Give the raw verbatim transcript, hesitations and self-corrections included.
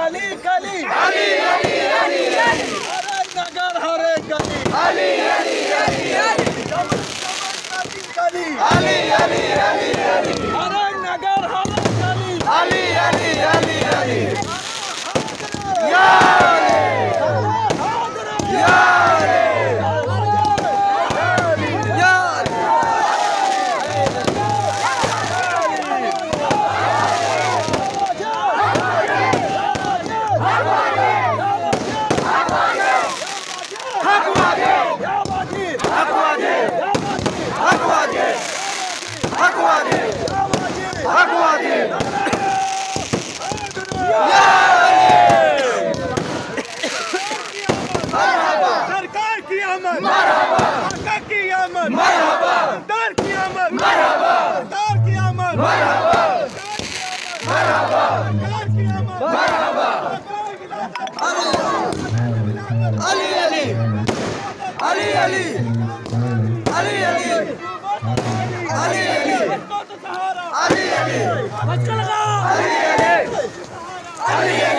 गली गली अली अली अली अली हरे नगर हरे गली अली अली अली अली गली अली अली अली अली हरे नगर हरे गली अली अली अली अली या या सरकार की आमद मरहबा सरकार की आमद मरहबा सरकार की आमद मरहबा सरकार की आमद मरहबा मरहबा सरकार की आमद मरहबा अली अली अली अली अली अली अली अली सहारा अली अली बच्चा लगा अली अली अली